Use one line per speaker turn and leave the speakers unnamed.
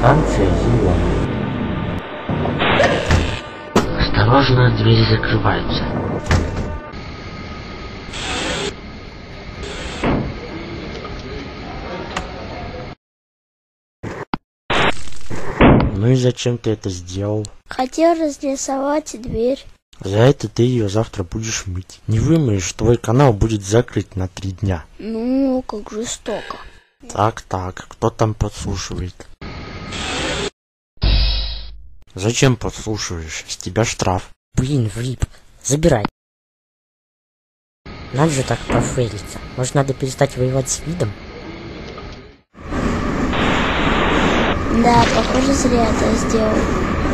Станция Зелёная. Осторожно, двери закрываются. Ну и зачем ты это сделал?
Хотел разрисовать дверь.
За это ты ее завтра будешь мыть. Не вымоешь, твой канал будет закрыт на 3 дня.
Ну, как жестоко.
Так, кто там подслушивает? Зачем подслушиваешь? С тебя штраф.
Блин, влип. Забирай. Надо же так профейлиться. Может, надо перестать воевать с видом?
Да, похоже, зря это сделал.